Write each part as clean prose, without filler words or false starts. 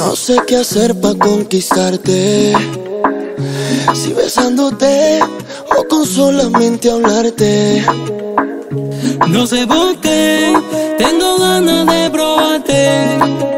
No sé qué hacer pa' conquistarte, si besándote o con solamente hablarte. No sé por qué tengo ganas de probarte.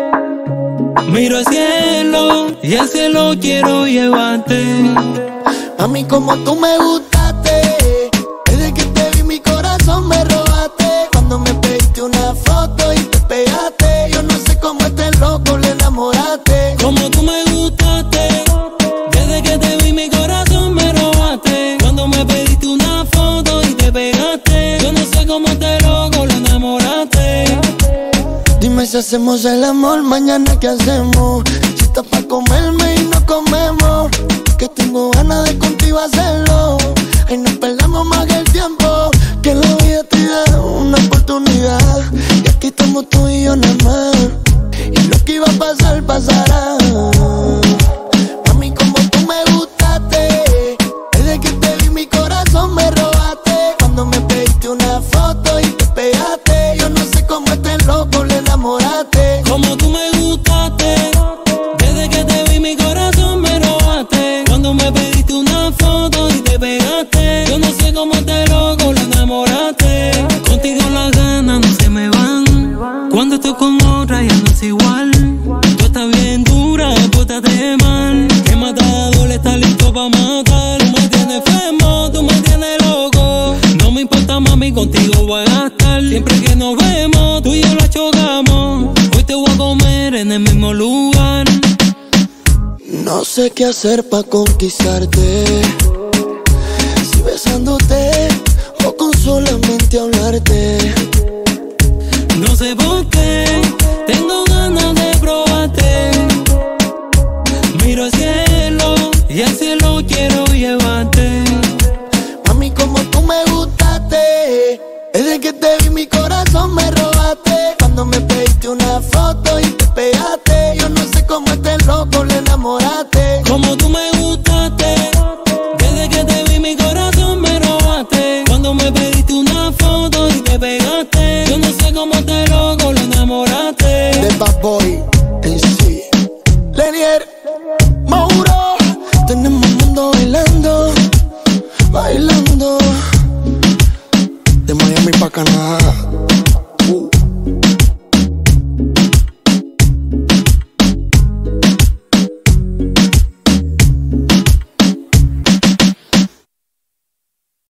Miro al cielo y al cielo quiero llevarte. A mí como tú me gustaste, desde que te vi mi corazón me robaste. Cuando me pediste una foto y te pegaste, yo no sé cómo este loco le enamoraste. Como tú me gustaste, desde que te vi mi corazón me robaste. Cuando me pediste una foto y te pegaste, yo no sé cómo este loco le enamoraste. Dime si hacemos el amor, mañana qué hacemos. Si estás pa' comerme y no comemos, que tengo ganas de contigo hacerlo. Ay, no perdamos más que el tiempo, que la vida te da una oportunidad. Y aquí estamos tú y yo nada más, y lo que iba a pasar, pasará. A mí como tú me gustaste, desde que te vi mi corazón me robaste. Cuando me pediste una foto y te pegaste, yo no sé cómo este loco le enamoraste. Como tú me gustaste, desde que te vi mi corazón me robaste. Cuando me pediste una foto y te pegaste, yo no sé cómo este loco le enamoraste. Contigo las ganas no se me van, cuando estoy con otra ya no es igual. Tú estás bien dura, pórtate mal, que matador está listo pa' matar. Tú me tienes enfermo, tú me tienes loco. No me importa mami, contigo voy a gastar. Siempre que nos vemos, tú y yo la chocamos. Hoy te voy a comer en el mismo lugar. No sé qué hacer pa' conquistarte, si besándote o con solamente hablarte. No sé por qué tengo ganas de probarte. Miro al cielo y al cielo quiero llevarte. A mí como tú me gustaste, desde que te vi mi corazón me robaste.